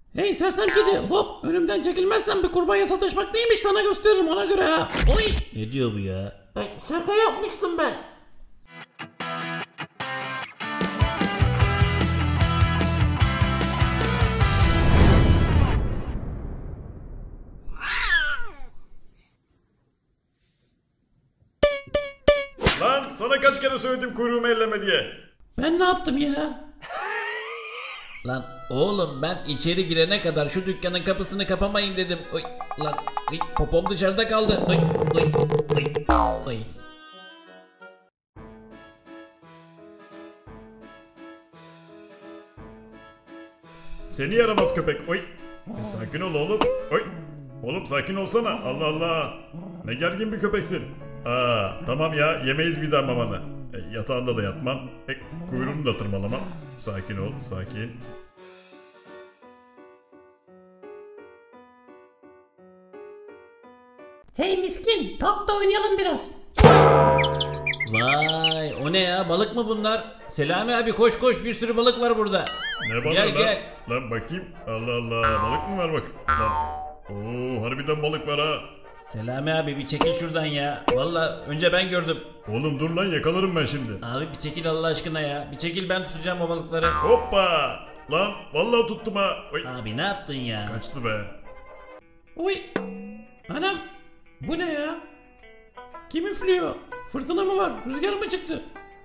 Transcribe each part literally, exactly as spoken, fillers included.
Hey sersem kedi, hop önümden çekilmezsen bir kurbağaya satışmak neymiş sana gösteririm ona göre ha. Oy. Ne diyor bu ya? Bak şaka yapmıştım ben. Lan sana kaç kere söyledim kuyruğumu elleme diye. Ben ne yaptım ya? Lan oğlum ben içeri girene kadar şu dükkanın kapısını kapamayın dedim. Oy lan oy, popom dışarıda kaldı. Oy oy oy oy. Seni yaramaz köpek. Oy. Sakin ol oğlum. Oy. Oğlum sakin olsana. Allah Allah. Ne gergin bir köpeksin. Aa tamam ya yemeyiz bir daha mamanı. E, yatağında da yatmam. E, kuyruğunu da tırmalamam. Sakin ol sakin. Hey miskin, kalk da oynayalım biraz. Vay o ne ya, balık mı bunlar? Selami abi koş koş, bir sürü balık var burada. Ne balığı Gel lan? gel. Lan bakayım. Allah Allah balık mı var bak. Lan. Oo harbiden balık var ha. Selami abi bir çekil şuradan ya. Valla önce ben gördüm. Oğlum dur lan yakalarım ben şimdi. Abi bir çekil Allah aşkına ya. Bir çekil, ben tutacağım o balıkları. Hoppa. Lan vallahi tuttum ha. Oy. Abi ne yaptın ya? Kaçtı be. Oy. Anam. Bu ne ya? Kim üflüyor? Fırtına mı var? Rüzgar mı çıktı?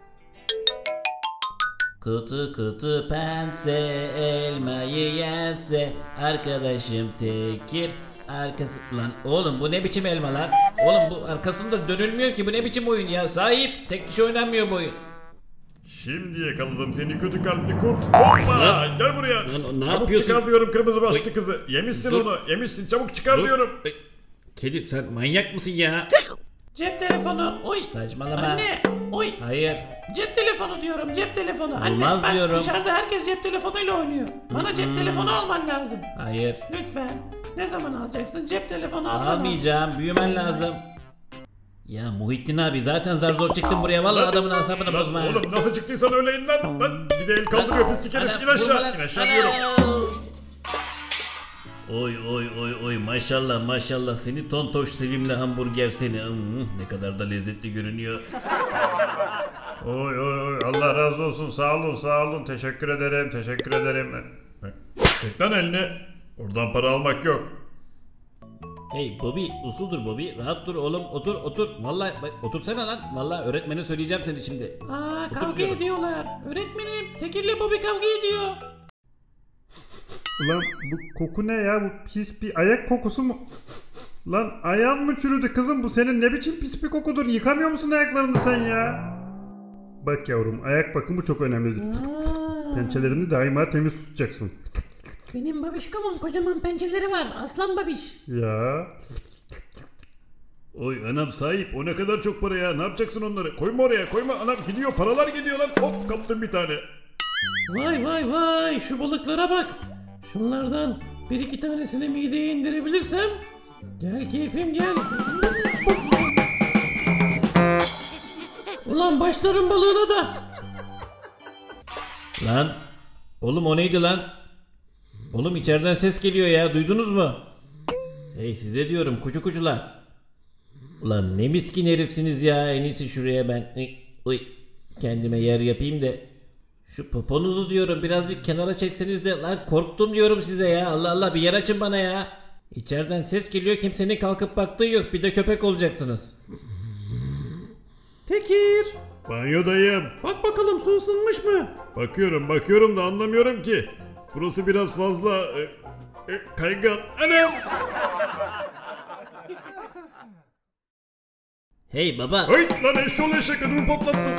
Kutu kutu pense elmayı yense arkadaşım tekir arkası... Lan oğlum bu ne biçim elma lan? Oğlum bu arkasında dönülmüyor ki, bu ne biçim oyun ya? Sahip tek kişi oynanmıyor bu oyun. Şimdi yakaladım seni kötü kalpli kurt. Hoppa Lan, gel buraya. lan, ne çabuk yapıyorsun? çıkar diyorum kırmızı başlıklı Oy. kızı. Yemişsin Dur. onu yemişsin çabuk çıkar Dur. diyorum. Ay, kedi sen manyak mısın ya? Cep telefonu. Oy. Saçmalama. Anne. Oy. Hayır. Cep telefonu diyorum, cep telefonu. Anne Olmaz bak diyorum. dışarıda herkes cep telefonuyla oynuyor. Bana cep telefonu alman lazım. Hayır. Lütfen. Ne zaman alacaksın? Cep telefonu alsana. Almayacağım, büyümen lazım. Ya Muhittin abi zaten zar zor çıktım buraya, vallahi adamın asabını Lan bozma. oğlum nasıl çıktıysan öyle in lan. Lan bir de el kaldırıyor pislik herif. Ana, İn aşağı vurma lan. in aşağı Ana. diyorum. Oy oy oy oy maşallah maşallah, seni tontoş sevimli hamburger seni. Hmm, ne kadar da lezzetli görünüyor. Oy oy oy Allah razı olsun sağ olun sağ olun teşekkür ederim teşekkür ederim. Çek lan elini. Oradan para almak yok. Hey Bobby, uslu dur Bobby, rahat dur oğlum, otur otur. Vallahi bak, otursana lan, vallahi öğretmene söyleyeceğim seni şimdi. Aa Otur kavga diyorum. ediyorlar. Öğretmenim Tekir'le Bobby kavga ediyor. Ulan bu koku ne ya? Bu pis bir ayak kokusu mu? Lan ayağın mı çürüdü kızım? Bu senin ne biçim pis bir kokudur? Yıkamıyor musun ayaklarını sen ya? Bak yavrum, ayak bakımı çok önemlidir. Aa, Pençelerini daima temiz tutacaksın. benim babişkomun kocaman pençeleri var. Aslan babiş. Ya. Oy anam sahip o ne kadar çok para ya ne yapacaksın onları? Koyma oraya koyma anam gidiyor paralar gidiyor lan hop kaptım bir tane. Vay vay vay şu balıklara bak. Şunlardan bir iki tanesini mideye indirebilirsem. Gel keyfim gel. Ulan başlarım balığına da. Lan oğlum o neydi lan? Oğlum içeriden ses geliyor ya, duydunuz mu? Hey size diyorum kucu kucular. Ulan ne miskin herifsiniz ya, en iyisi şuraya ben Uy, uy, kendime yer yapayım da. Şu poponuzu diyorum birazcık kenara çekseniz de, lan korktum diyorum size ya, Allah Allah bir yer açın bana ya. İçeriden ses geliyor, kimsenin kalkıp baktığı yok, bir de köpek olacaksınız. Tekir. Banyodayım. Bak bakalım su ısınmış mı? Bakıyorum bakıyorum da anlamıyorum ki. Burası biraz fazla e, e, kaygan. Anam. Hey baba. Hey lan eşşoğlu eşek ödümü patlattın.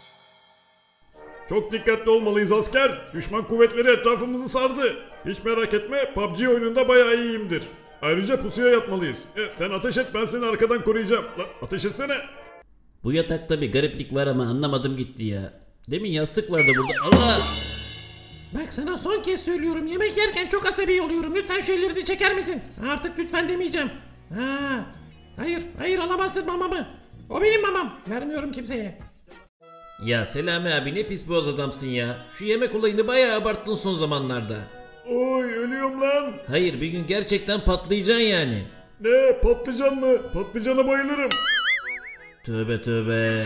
Çok dikkatli olmalıyız asker. Düşman kuvvetleri etrafımızı sardı. Hiç merak etme P U B G oyununda bayağı iyiyimdir. Ayrıca pusuya yatmalıyız. Evet, sen ateş et ben seni arkadan koruyacağım. Lan ateş etsene. Bu yatakta bir gariplik var ama anlamadım gitti ya. Demin yastık vardı burada. Allah! Bak sana son kez söylüyorum, yemek yerken çok asabi oluyorum. Lütfen şu ellerini çeker misin? Artık lütfen demeyeceğim. Ha, hayır hayır alamazsın mamamı. O benim mamam. Vermiyorum kimseye. Ya Selami abi ne pis boğaz adamsın ya. Şu yemek olayını bayağı abarttın son zamanlarda. Oy ölüyorum lan. Hayır bir gün gerçekten patlayacaksın yani. Ne patlıcan mı? Patlıcana bayılırım. Tövbe tövbe.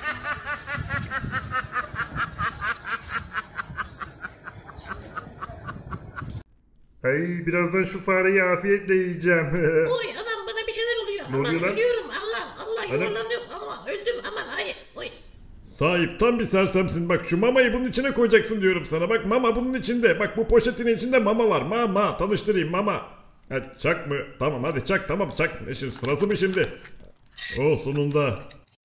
Ay birazdan şu fareyi afiyetle yiyeceğim. Oy anam bana bir şeyler oluyor. Ne Aman oluyor lan? ölüyorum Allah Allah Anam. yuvarlanıyorum. Aman öldüm aman ay. Oy. Sahip tam bir sersemsin. Bak şu mamayı bunun içine koyacaksın diyorum sana. Bak mama bunun içinde. Bak bu poşetin içinde mama var. Mama tanıştırayım mama. Hadi çak mı? Tamam hadi çak tamam çak. Ne şimdi sırası mı şimdi? O sonunda.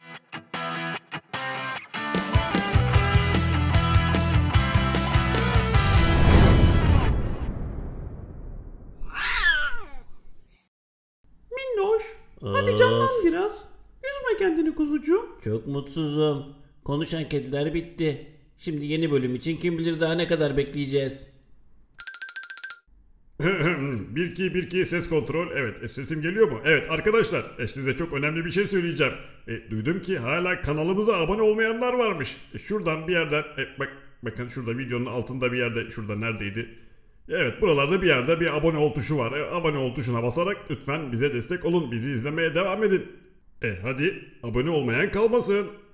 Minnoş, hadi Of. canlan biraz. Üzme kendini kuzucuğum. Çok mutsuzum. Konuşan kediler bitti. Şimdi yeni bölüm için kim bilir daha ne kadar bekleyeceğiz. bir iki bir iki ses kontrol. Evet e, sesim geliyor mu? Evet arkadaşlar e, size çok önemli bir şey söyleyeceğim. E, duydum ki hala kanalımıza abone olmayanlar varmış. E, şuradan bir yerden e, bak bakın şurada videonun altında bir yerde şurada neredeydi? Evet buralarda bir yerde bir abone ol tuşu var. E, abone ol tuşuna basarak lütfen bize destek olun. Bizi izlemeye devam edin. E hadi abone olmayan kalmasın.